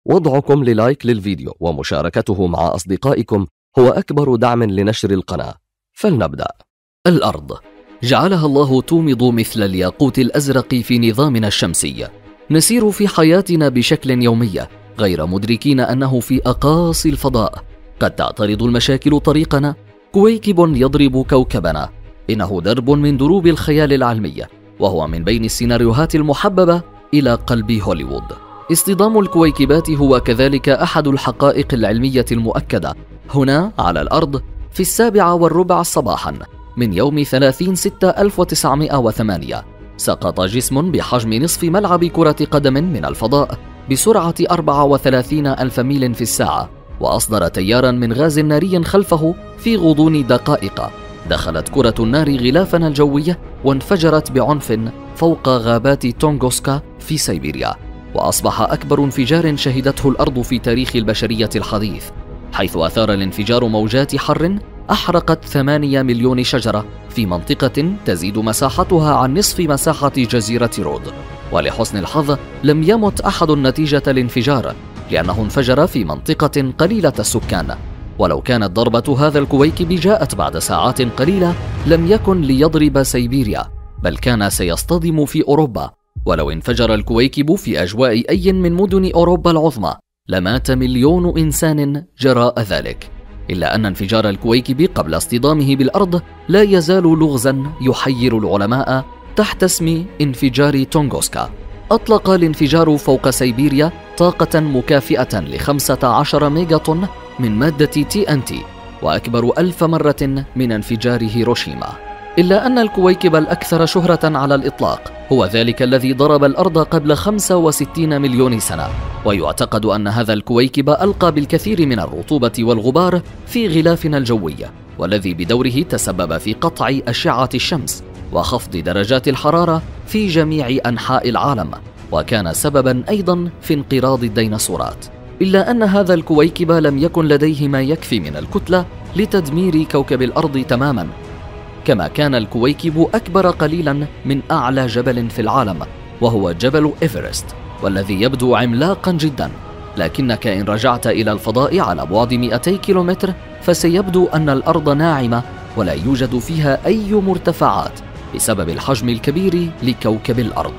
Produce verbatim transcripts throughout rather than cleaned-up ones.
وضعكم للايك للفيديو ومشاركته مع أصدقائكم هو أكبر دعم لنشر القناة. فلنبدأ. الأرض جعلها الله تومض مثل الياقوت الأزرق في نظامنا الشمسي. نسير في حياتنا بشكل يومي غير مدركين أنه في أقاصي الفضاء قد تعترض المشاكل طريقنا. كويكب يضرب كوكبنا، إنه درب من دروب الخيال العلمي، وهو من بين السيناريوهات المحببة إلى قلب هوليوود. اصطدام الكويكبات هو كذلك أحد الحقائق العلمية المؤكدة. هنا على الأرض في السابعة والربع صباحا من يوم ثلاثين ستة ألف وتسعمائة وثمانية سقط جسم بحجم نصف ملعب كرة قدم من الفضاء بسرعة أربعة وثلاثين ألف ميل في الساعة، وأصدر تيارا من غاز ناري خلفه في غضون دقائق. دخلت كرة النار غلافنا الجوي وانفجرت بعنف فوق غابات تونغوسكا في سيبيريا، وأصبح أكبر انفجار شهدته الأرض في تاريخ البشرية الحديث، حيث أثار الانفجار موجات حر أحرقت ثمانية مليون شجرة في منطقة تزيد مساحتها عن نصف مساحة جزيرة رود. ولحسن الحظ لم يمت أحد نتيجة الانفجار، لأنه انفجر في منطقة قليلة السكان. ولو كانت ضربة هذا الكويكب جاءت بعد ساعات قليلة لم يكن ليضرب سيبيريا، بل كان سيصطدم في أوروبا. ولو انفجر الكويكب في أجواء أي من مدن أوروبا العظمى لمات مليون إنسان جراء ذلك. إلا أن انفجار الكويكب قبل اصطدامه بالأرض لا يزال لغزا يحير العلماء تحت اسم انفجار تونغوسكا. أطلق الانفجار فوق سيبيريا طاقة مكافئة لخمسة عشر ميجا طن من مادة تي أن تي، وأكبر ألف مرة من انفجار هيروشيما. إلا أن الكويكب الأكثر شهرة على الإطلاق هو ذلك الذي ضرب الأرض قبل خمسة وستين مليون سنة، ويعتقد أن هذا الكويكب ألقى بالكثير من الرطوبة والغبار في غلافنا الجوي، والذي بدوره تسبب في قطع أشعة الشمس وخفض درجات الحرارة في جميع أنحاء العالم، وكان سببا أيضا في انقراض الديناصورات. إلا أن هذا الكويكب لم يكن لديه ما يكفي من الكتلة لتدمير كوكب الأرض تماما، كما كان الكويكب أكبر قليلا من أعلى جبل في العالم، وهو جبل إيفرست، والذي يبدو عملاقا جدا. لكنك إن رجعت إلى الفضاء على بعد مئتي كيلومتر فسيبدو أن الأرض ناعمة ولا يوجد فيها أي مرتفعات بسبب الحجم الكبير لكوكب الأرض.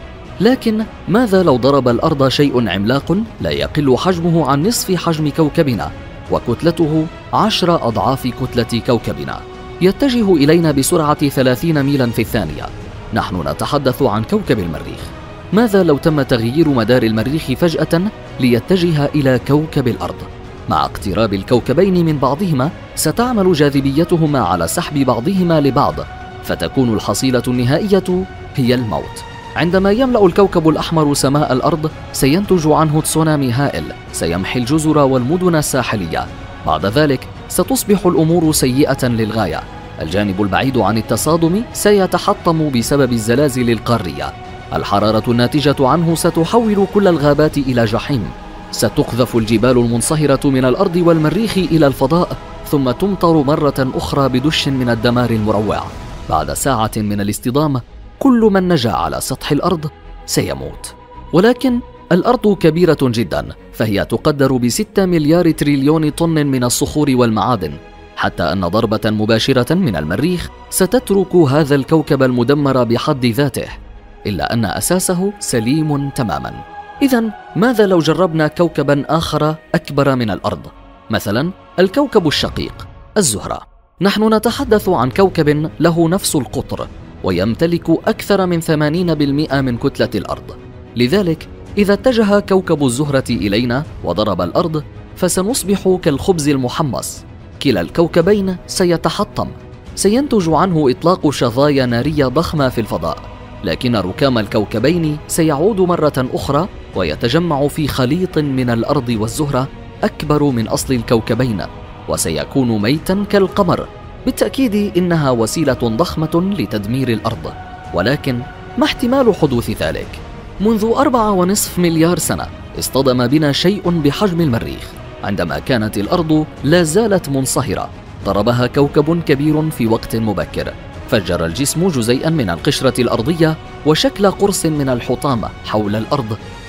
لكن ماذا لو ضرب الأرض شيء عملاق لا يقل حجمه عن نصف حجم كوكبنا وكتلته عشر أضعاف كتلة كوكبنا، يتجه إلينا بسرعة ثلاثين ميلا في الثانية؟ نحن نتحدث عن كوكب المريخ. ماذا لو تم تغيير مدار المريخ فجأة ليتجه إلى كوكب الأرض؟ مع اقتراب الكوكبين من بعضهما ستعمل جاذبيتهما على سحب بعضهما لبعض، فتكون الحصيلة النهائية هي الموت. عندما يملأ الكوكب الأحمر سماء الأرض سينتج عنه تسونامي هائل سيمحي الجزر والمدن الساحلية. بعد ذلك ستصبح الأمور سيئة للغاية. الجانب البعيد عن التصادم سيتحطم بسبب الزلازل القارية. الحرارة الناتجة عنه ستحول كل الغابات إلى جحيم. ستقذف الجبال المنصهرة من الأرض والمريخ إلى الفضاء، ثم تمطر مرة أخرى بدش من الدمار المروع. بعد ساعة من الاصطدام كل من نجا على سطح الأرض سيموت. ولكن الأرض كبيرة جدا، فهي تقدر بستة مليار تريليون طن من الصخور والمعادن، حتى أن ضربة مباشرة من المريخ ستترك هذا الكوكب المدمر بحد ذاته، إلا أن أساسه سليم تماما. إذن ماذا لو جربنا كوكبا آخر أكبر من الأرض؟ مثلا الكوكب الشقيق الزهرة. نحن نتحدث عن كوكب له نفس القطر ويمتلك أكثر من ثمانين بالمئة من كتلة الأرض. لذلك إذا اتجه كوكب الزهرة إلينا وضرب الأرض فسنصبح كالخبز المحمص. كلا الكوكبين سيتحطم، سينتج عنه إطلاق شظايا نارية ضخمة في الفضاء، لكن ركام الكوكبين سيعود مرة أخرى ويتجمع في خليط من الأرض والزهرة أكبر من أصل الكوكبين، وسيكون ميتا كالقمر. بالتأكيد إنها وسيلة ضخمة لتدمير الأرض، ولكن ما احتمال حدوث ذلك؟ منذ أربعة ونصف مليار سنة اصطدم بنا شيء بحجم المريخ عندما كانت الأرض لا زالت منصهرة. ضربها كوكب كبير في وقت مبكر، فجر الجسم جزيئا من القشرة الأرضية وشكل قرص من الحطام حول الأرض،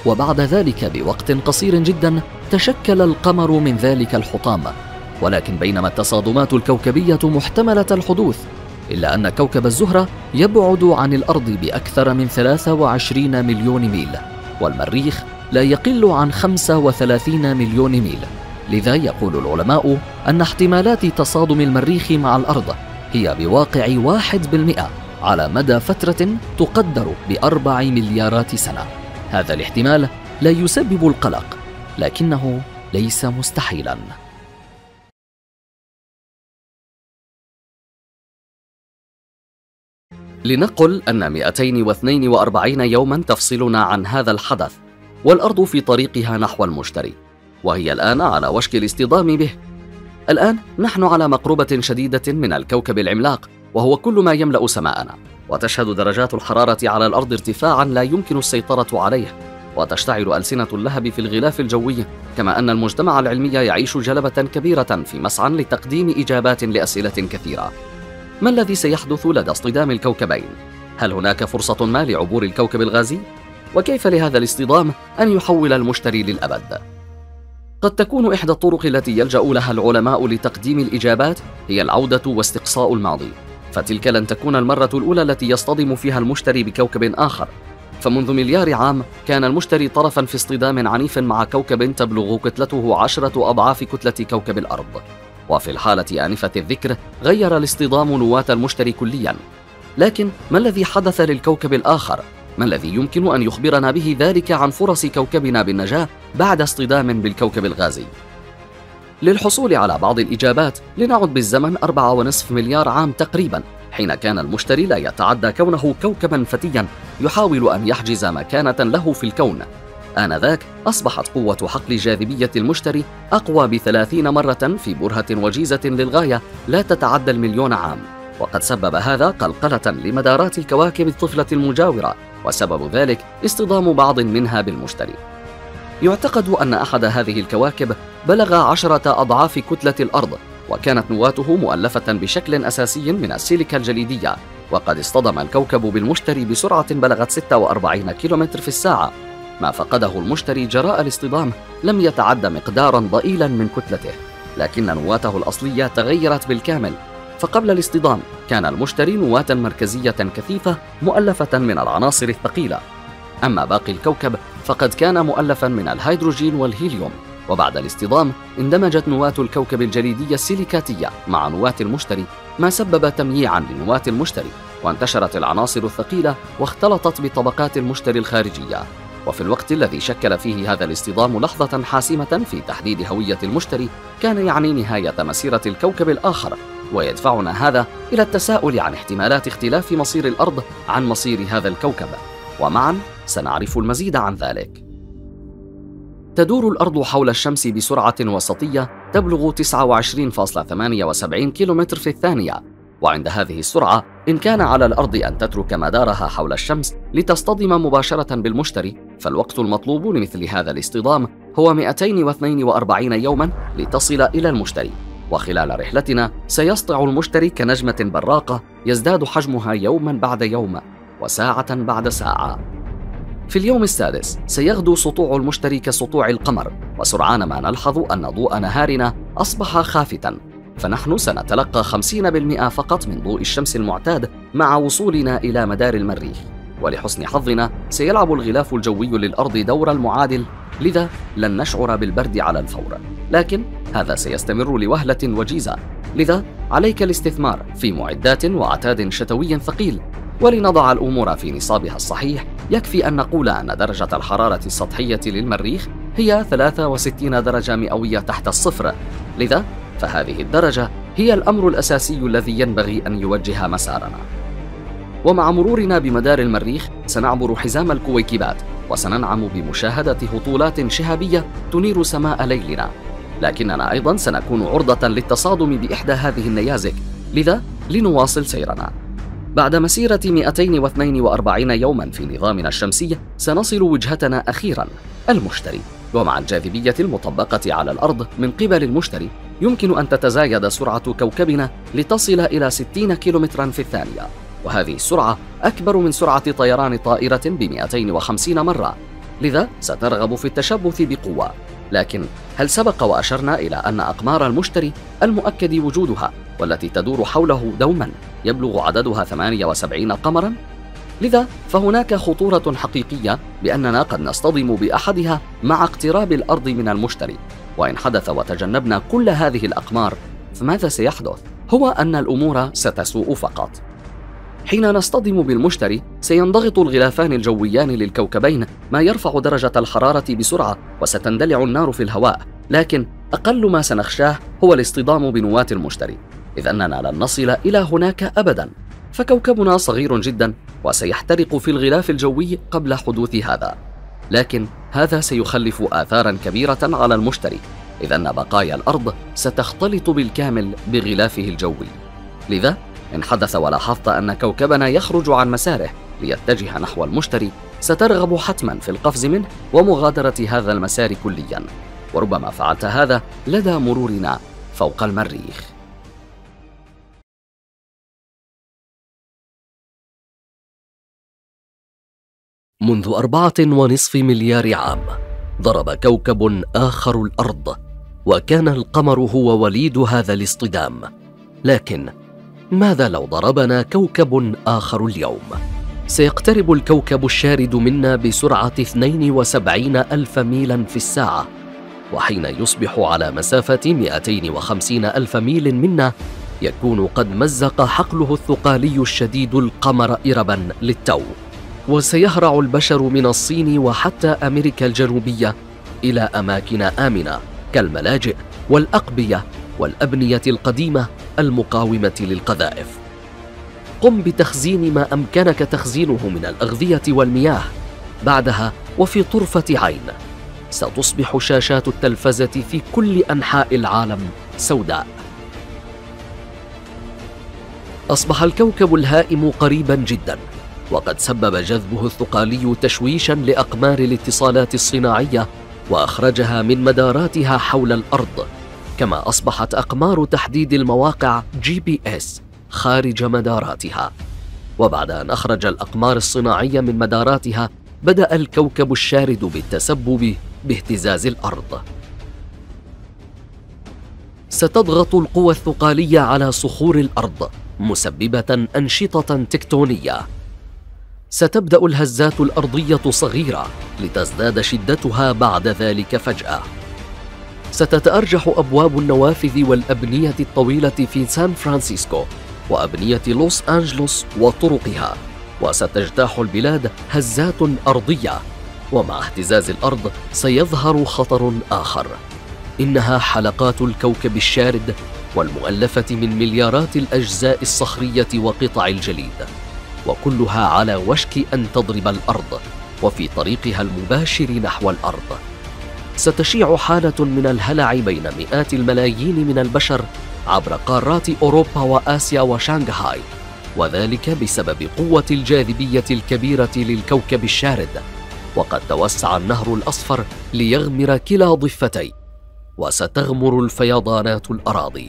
وبعد ذلك بوقت قصير جدا تشكل القمر من ذلك الحطام. ولكن بينما التصادمات الكوكبية محتملة الحدوث، إلا أن كوكب الزهرة يبعد عن الأرض بأكثر من ثلاثة وعشرين مليون ميل، والمريخ لا يقل عن خمسة وثلاثين مليون ميل. لذا يقول العلماء أن احتمالات تصادم المريخ مع الأرض هي بواقع واحد بالمئة على مدى فترة تقدر بأربع مليارات سنة. هذا الاحتمال لا يسبب القلق، لكنه ليس مستحيلاً. لنقل أن مئتين واثنين وأربعين يوماً تفصلنا عن هذا الحدث، والأرض في طريقها نحو المشتري، وهي الآن على وشك الاصطدام به. الآن نحن على مقربة شديدة من الكوكب العملاق، وهو كل ما يملأ سماءنا، وتشهد درجات الحرارة على الأرض ارتفاعاً لا يمكن السيطرة عليه، وتشتعل ألسنة اللهب في الغلاف الجوي، كما أن المجتمع العلمي يعيش جلبة كبيرة في مسعى لتقديم إجابات لأسئلة كثيرة. ما الذي سيحدث لدى اصطدام الكوكبين؟ هل هناك فرصة ما لعبور الكوكب الغازي؟ وكيف لهذا الاصطدام أن يحول المشتري للأبد؟ قد تكون إحدى الطرق التي يلجأ لها العلماء لتقديم الإجابات هي العودة واستقصاء الماضي، فتلك لن تكون المرة الأولى التي يصطدم فيها المشتري بكوكب آخر. فمنذ مليار عام كان المشتري طرفاً في اصطدام عنيف مع كوكب تبلغ كتلته عشرة أضعاف كتلة كوكب الأرض. وفي الحالة آنفة الذكر غير الاصطدام نواة المشتري كلياً. لكن ما الذي حدث للكوكب الآخر؟ ما الذي يمكن أن يخبرنا به ذلك عن فرص كوكبنا بالنجاة بعد اصطدام بالكوكب الغازي؟ للحصول على بعض الإجابات لنعد بالزمن أربعة ونصف مليار عام تقريباً، حين كان المشتري لا يتعدى كونه كوكباً فتياً يحاول أن يحجز مكانة له في الكون. آنذاك أصبحت قوة حقل جاذبية المشتري أقوى بثلاثين مرة في برهة وجيزة للغاية لا تتعدى المليون عام، وقد سبب هذا قلقلة لمدارات الكواكب الطفلة المجاورة، وسبب ذلك اصطدام بعض منها بالمشتري. يعتقد أن أحد هذه الكواكب بلغ عشرة أضعاف كتلة الأرض، وكانت نواته مؤلفة بشكل أساسي من السيليكا الجليدية، وقد اصطدم الكوكب بالمشتري بسرعة بلغت ستة وأربعين كيلومتر في الساعة. ما فقده المشتري جراء الاصطدام لم يتعد مقداراً ضئيلاً من كتلته، لكن نواته الأصلية تغيرت بالكامل. فقبل الاصطدام كان المشتري نواة مركزية كثيفة مؤلفة من العناصر الثقيلة، أما باقي الكوكب فقد كان مؤلفا من الهيدروجين والهيليوم. وبعد الاصطدام اندمجت نواة الكوكب الجليدية السيليكاتية مع نواة المشتري، ما سبب تمييعا لنواة المشتري، وانتشرت العناصر الثقيلة واختلطت بطبقات المشتري الخارجية. وفي الوقت الذي شكل فيه هذا الاصطدام لحظة حاسمة في تحديد هوية المشتري، كان يعني نهاية مسيرة الكوكب الآخر، ويدفعنا هذا إلى التساؤل عن احتمالات اختلاف مصير الأرض عن مصير هذا الكوكب، ومعا سنعرف المزيد عن ذلك. تدور الأرض حول الشمس بسرعة وسطية تبلغ تسعة وعشرين فاصلة ثمانية وسبعين كيلومتر في الثانية، وعند هذه السرعة إن كان على الأرض أن تترك مدارها حول الشمس لتصطدم مباشرة بالمشتري، فالوقت المطلوب لمثل هذا الاصطدام هو مئتين واثنين وأربعين يوماً لتصل إلى المشتري. وخلال رحلتنا سيسطع المشتري كنجمة براقة يزداد حجمها يوماً بعد يوم وساعة بعد ساعة. في اليوم السادس سيغدو سطوع المشتري كسطوع القمر، وسرعان ما نلحظ أن ضوء نهارنا أصبح خافتاً، فنحن سنتلقى خمسين بالمئة فقط من ضوء الشمس المعتاد مع وصولنا إلى مدار المريخ. ولحسن حظنا سيلعب الغلاف الجوي للأرض دور المعادل، لذا لن نشعر بالبرد على الفور، لكن هذا سيستمر لوهلة وجيزة، لذا عليك الاستثمار في معدات وعتاد شتوي ثقيل. ولنضع الأمور في نصابها الصحيح يكفي أن نقول أن درجة الحرارة السطحية للمريخ هي ثلاثة وستين درجة مئوية تحت الصفر، لذا فهذه الدرجة هي الأمر الأساسي الذي ينبغي أن يوجه مسارنا. ومع مرورنا بمدار المريخ سنعبر حزام الكويكبات، وسننعم بمشاهدة هطولات شهابية تنير سماء ليلنا، لكننا أيضا سنكون عرضة للتصادم بإحدى هذه النيازك، لذا لنواصل سيرنا. بعد مسيرة مئتين واثنين وأربعين يوما في نظامنا الشمسي سنصل وجهتنا أخيرا المشتري، ومع الجاذبية المطبقة على الأرض من قبل المشتري يمكن أن تتزايد سرعة كوكبنا لتصل إلى ستين كيلومترا في الثانية، وهذه السرعة أكبر من سرعة طيران طائرة بمئتين وخمسين مرة. لذا سترغب في التشبث بقوة. لكن هل سبق وأشرنا إلى أن أقمار المشتري المؤكد وجودها والتي تدور حوله دوما يبلغ عددها ثمانية وسبعين قمرا؟ لذا فهناك خطورة حقيقية بأننا قد نصطدم بأحدها مع اقتراب الأرض من المشتري. وإن حدث وتجنبنا كل هذه الأقمار فماذا سيحدث؟ هو أن الأمور ستسوء فقط. حين نصطدم بالمشتري سينضغط الغلافان الجويان للكوكبين، ما يرفع درجة الحرارة بسرعة وستندلع النار في الهواء، لكن أقل ما سنخشاه هو الاصطدام بنواة المشتري، إذ أننا لن نصل إلى هناك أبدا، فكوكبنا صغير جدا وسيحترق في الغلاف الجوي قبل حدوث هذا. لكن هذا سيخلف آثارا كبيرة على المشتري، إذ أن بقايا الأرض ستختلط بالكامل بغلافه الجوي. لذا إن حدث ولاحظت أن كوكبنا يخرج عن مساره ليتجه نحو المشتري سترغب حتما في القفز منه ومغادرة هذا المسار كليا، وربما فعلت هذا لدى مرورنا فوق المريخ. منذ أربعة ونصف مليار عام ضرب كوكب آخر الأرض، وكان القمر هو وليد هذا الاصطدام. لكن ماذا لو ضربنا كوكب آخر اليوم؟ سيقترب الكوكب الشارد منا بسرعة اثنين وسبعين ألف ميلا في الساعة، وحين يصبح على مسافة مئتين وخمسين ألف ميل منا يكون قد مزق حقله الثقالي الشديد القمر إربا للتو، وسيهرع البشر من الصين وحتى أمريكا الجنوبية إلى أماكن آمنة كالملاجئ والأقبية والأبنية القديمة المقاومة للقذائف. قم بتخزين ما أمكنك تخزينه من الأغذية والمياه، بعدها وفي طرفة عين ستصبح شاشات التلفزة في كل أنحاء العالم سوداء. أصبح الكوكب الهائم قريبا جدا، وقد سبب جذبه الثقالي تشويشا لأقمار الاتصالات الصناعية وأخرجها من مداراتها حول الأرض، كما أصبحت أقمار تحديد المواقع جي بي إس خارج مداراتها. وبعد أن أخرج الأقمار الصناعية من مداراتها بدأ الكوكب الشارد بالتسبب باهتزاز الأرض. ستضغط القوى الثقالية على صخور الأرض مسببة أنشطة تكتونية. ستبدأ الهزات الأرضية صغيرة لتزداد شدتها بعد ذلك فجأة. ستتأرجح أبواب النوافذ والأبنية الطويلة في سان فرانسيسكو وأبنية لوس أنجلوس وطرقها، وستجتاح البلاد هزات أرضية. ومع اهتزاز الأرض سيظهر خطر آخر، إنها حلقات الكوكب الشارد والمؤلفة من مليارات الأجزاء الصخرية وقطع الجليد، وكلها على وشك أن تضرب الأرض وفي طريقها المباشر نحو الأرض. ستشيع حالة من الهلع بين مئات الملايين من البشر عبر قارات أوروبا وآسيا وشانغهاي، وذلك بسبب قوة الجاذبية الكبيرة للكوكب الشارد. وقد توسع النهر الأصفر ليغمر كلا ضفتيه، وستغمر الفيضانات الأراضي.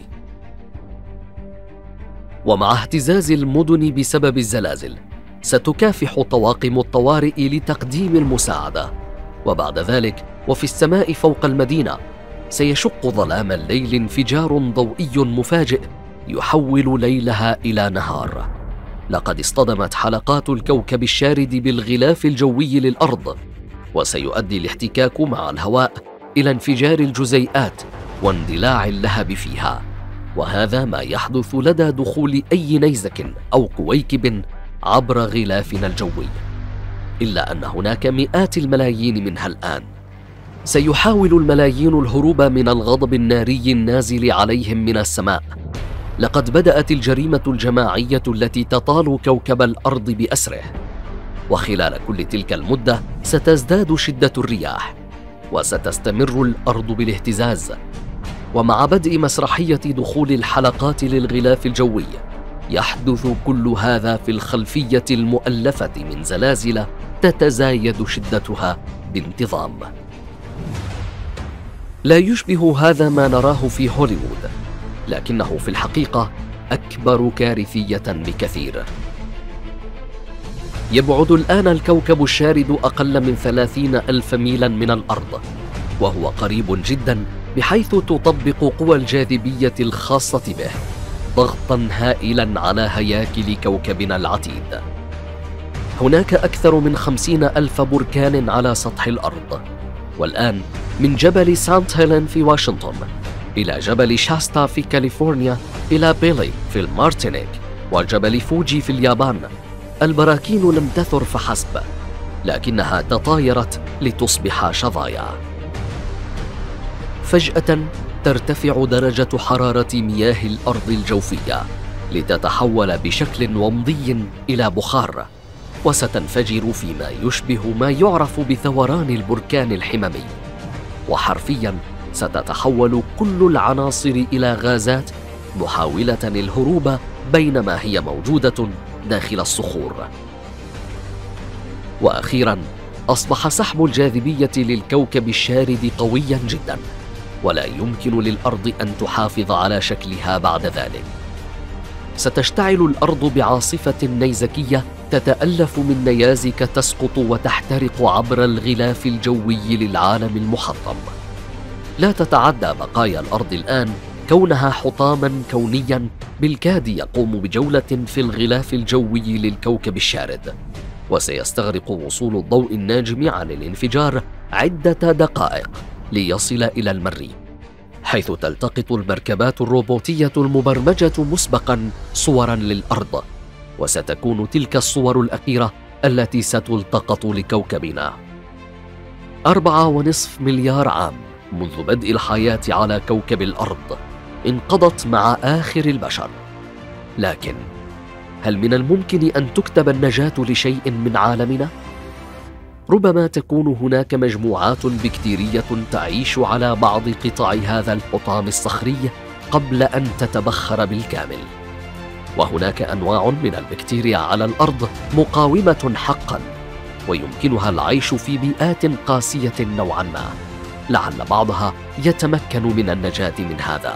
ومع اهتزاز المدن بسبب الزلازل ستكافح طواقم الطوارئ لتقديم المساعدة، وبعد ذلك وفي السماء فوق المدينة سيشق ظلام الليل انفجار ضوئي مفاجئ يحول ليلها إلى نهار. لقد اصطدمت حلقات الكوكب الشارد بالغلاف الجوي للأرض، وسيؤدي الاحتكاك مع الهواء إلى انفجار الجزيئات واندلاع اللهب فيها، وهذا ما يحدث لدى دخول أي نيزك أو كويكب عبر غلافنا الجوي، إلا أن هناك مئات الملايين منها الآن. سيحاول الملايين الهروب من الغضب الناري النازل عليهم من السماء. لقد بدأت الجريمة الجماعية التي تطال كوكب الأرض بأسره، وخلال كل تلك المدة ستزداد شدة الرياح، وستستمر الأرض بالاهتزاز. ومع بدء مسرحية دخول الحلقات للغلاف الجوي يحدث كل هذا في الخلفية المؤلفة من زلازل تتزايد شدتها بانتظام. لا يشبه هذا ما نراه في هوليوود، لكنه في الحقيقة أكبر كارثية بكثير. يبعد الآن الكوكب الشارد أقل من ثلاثين ألف ميلا من الأرض، وهو قريب جدا بحيث تطبق قوى الجاذبية الخاصة به ضغطا هائلا على هياكل كوكبنا العتيد. هناك أكثر من خمسين ألف بركان على سطح الأرض، والآن من جبل سانت هيلين في واشنطن إلى جبل شاستا في كاليفورنيا إلى بيلي في المارتينيك وجبل فوجي في اليابان، البراكين لم تثر فحسب، لكنها تطايرت لتصبح شظايا. فجأة ترتفع درجة حرارة مياه الأرض الجوفية لتتحول بشكل ومضي إلى بخار، وستنفجر فيما يشبه ما يعرف بثوران البركان الحممي، وحرفياً ستتحول كل العناصر إلى غازات محاولة الهروب بينما هي موجودة داخل الصخور. وأخيراً أصبح سحب الجاذبية للكوكب الشارد قوياً جداً، ولا يمكن للأرض أن تحافظ على شكلها بعد ذلك. ستشتعل الأرض بعاصفة نيزكية تتألف من نيازك تسقط وتحترق عبر الغلاف الجوي للعالم المحطم. لا تتعدى بقايا الأرض الآن كونها حطاماً كونياً بالكاد يقوم بجولة في الغلاف الجوي للكوكب الشارد، وسيستغرق وصول الضوء الناجم عن الانفجار عدة دقائق ليصل إلى المريخ، حيث تلتقط المركبات الروبوتية المبرمجة مسبقاً صوراً للأرض، وستكون تلك الصور الأخيرة التي ستلتقط لكوكبنا. أربعة ونصف مليار عام منذ بدء الحياة على كوكب الأرض انقضت مع آخر البشر، لكن هل من الممكن أن تكتب النجاة لشيء من عالمنا؟ ربما تكون هناك مجموعات بكتيرية تعيش على بعض قطع هذا الحطام الصخري قبل أن تتبخر بالكامل، وهناك أنواع من البكتيريا على الأرض مقاومة حقاً، ويمكنها العيش في بيئات قاسية نوعاً ما، لعل بعضها يتمكن من النجاة من هذا.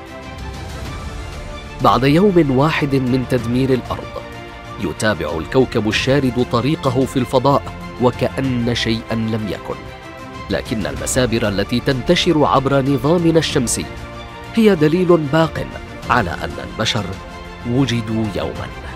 بعد يوم واحد من تدمير الأرض، يتابع الكوكب الشارد طريقه في الفضاء وكأن شيئاً لم يكن، لكن المسابر التي تنتشر عبر نظامنا الشمسي هي دليل باق على أن البشر وجدوا يوماً.